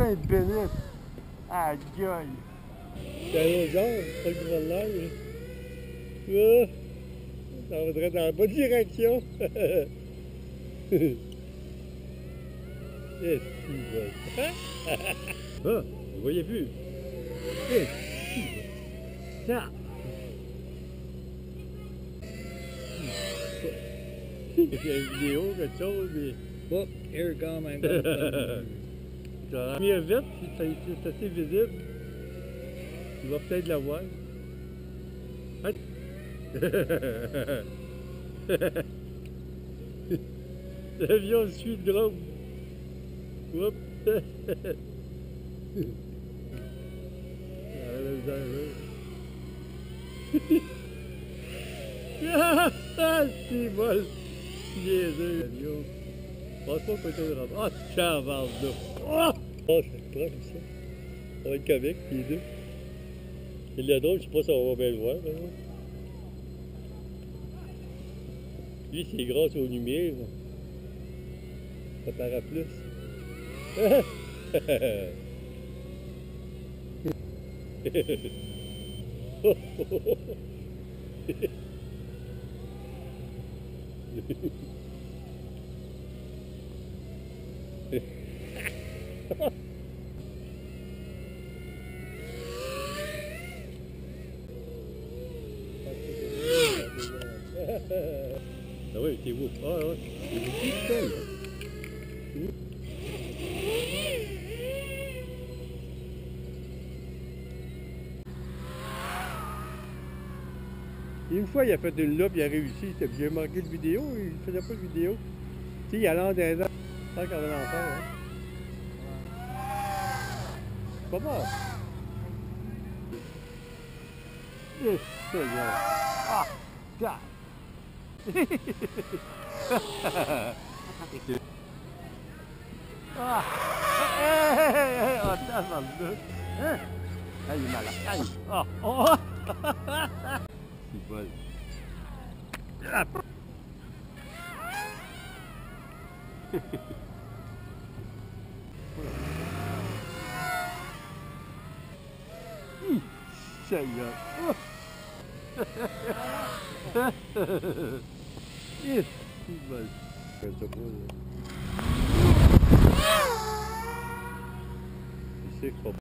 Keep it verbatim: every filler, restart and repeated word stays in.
Hey, Bennett! Aïe, aïe! C'est un genre, pas le gouverneur. Ah, ça voudrait dans la bonne direction. Qu'est-ce qu'il veut? Ah, vous voyez plus. Qu'est-ce qu'il veut? Ça! Il y a une vidéo, quelque chose, mais... Well, here it comes, I'm gonna... Ça a mis vite, c'est assez visible. Tu vas peut-être la voir. Hein? L'avion suit le drone. Oups! Ah, c'est bon! Niaiseux, l'avion. Passe pas côté de robe. Ah, chavarde là! Ah! Oh, c'est proche, ça. Ça va être comique, les deux. Et le drôle, je sais pas si on va bien le voir. Là. Lui, c'est grâce aux lumières. Ça paraît plus. Ah oui, t'es beau. Ah ouais, t'es beau tout seul. Une fois, il a fait une loupe, il a réussi. J'ai marqué le vidéo, il faisait pas de vidéo. Tu sais, il allait dans un an, tant qu'on avait l'enfant. Hein. C'est pas mort. Yes, Seigneur! Ah! God! Ah! Hey, hey, hey! Oh, tabarnak! Hein? Ah, il est malade! Aïe! Ah! Oh! C'est bon! Ah! Seigneur! Oh! Yes, c'est bon! Je sais pas, là. Il sait que c'est pas